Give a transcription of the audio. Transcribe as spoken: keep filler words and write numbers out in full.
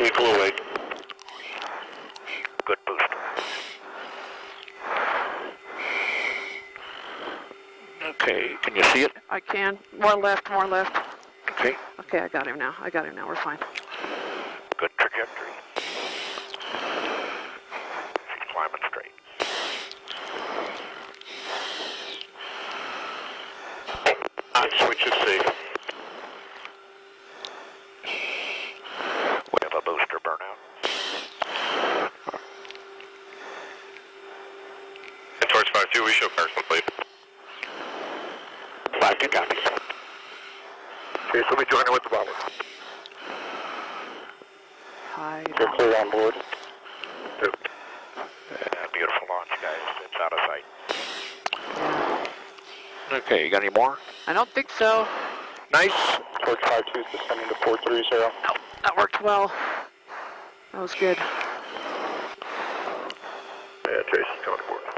Vehicle away. Good boost. Okay, can you see it? I can. More left, more left. Okay. Okay, I got him now. I got him now. We're fine. Good trajectory. She's climbing straight. On switch is safe. We have a booster burnout. And towards five two, we show cars complete. five two copies. Okay, so we join her with the bomber. Hi. You're clear on board. Two. Yeah, beautiful launch, guys. It's out of sight. Yeah. Okay, you got any more? I don't think so. Nice. Towards five two, descending to four three zero. No, that worked well. That was good. Yeah, Tracy's coming aboard.